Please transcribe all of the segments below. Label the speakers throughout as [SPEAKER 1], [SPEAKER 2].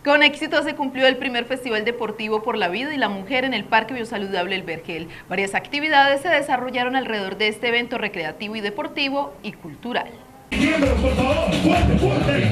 [SPEAKER 1] Con éxito se cumplió el primer Festival Deportivo por la Vida y la Mujer en el Parque Biosaludable El Vergel. Varias actividades se desarrollaron alrededor de este evento recreativo y deportivo y cultural.
[SPEAKER 2] Por favor, fuerte, fuerte.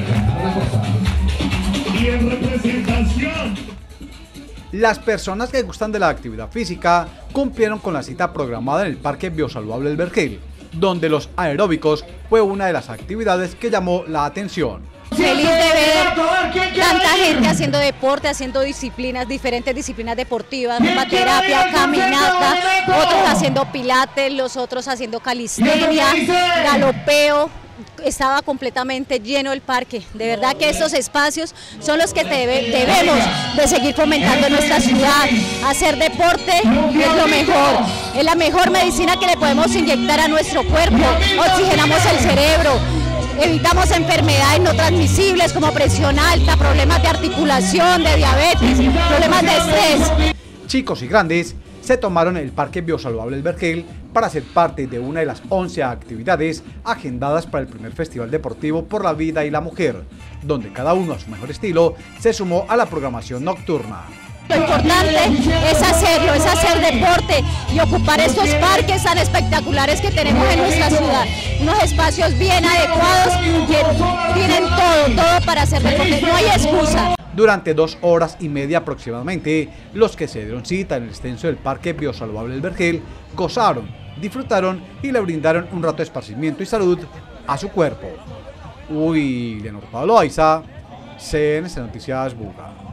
[SPEAKER 2] Y en representación.
[SPEAKER 3] Las personas que gustan de la actividad física cumplieron con la cita programada en el Parque Biosaludable El Vergel, donde los aeróbicos fue una de las actividades que llamó la atención.
[SPEAKER 4] Feliz de ver tanta gente haciendo deporte, haciendo disciplinas, diferentes disciplinas deportivas, terapia, caminata, otros haciendo pilates, los otros haciendo calistenia, galopeo. Estaba completamente lleno el parque. De verdad que estos espacios son los que debemos de seguir fomentando en nuestra ciudad. Hacer deporte es lo mejor, es la mejor medicina que le podemos inyectar a nuestro cuerpo. Oxigenamos el cerebro, evitamos enfermedades no transmisibles como presión alta, problemas de articulación, de diabetes, problemas de estrés.
[SPEAKER 3] Chicos y grandes se tomaron el Parque Biosaludable El Vergel para ser parte de una de las 11 actividades agendadas para el primer Festival Deportivo por la Vida y la Mujer, donde cada uno a su mejor estilo se sumó a la programación nocturna.
[SPEAKER 4] Lo importante es hacerlo, es hacer deporte y ocupar estos parques tan espectaculares que tenemos en nuestra ciudad. Unos espacios bien adecuados que tienen todo para hacer deporte, no hay excusa.
[SPEAKER 3] Durante 2 horas y media aproximadamente, los que se dieron cita en el extenso del Parque Biosaludable El Vergel gozaron, disfrutaron y le brindaron un rato de esparcimiento y salud a su cuerpo. Leonor Pablo Aiza, CNC Noticias Buga.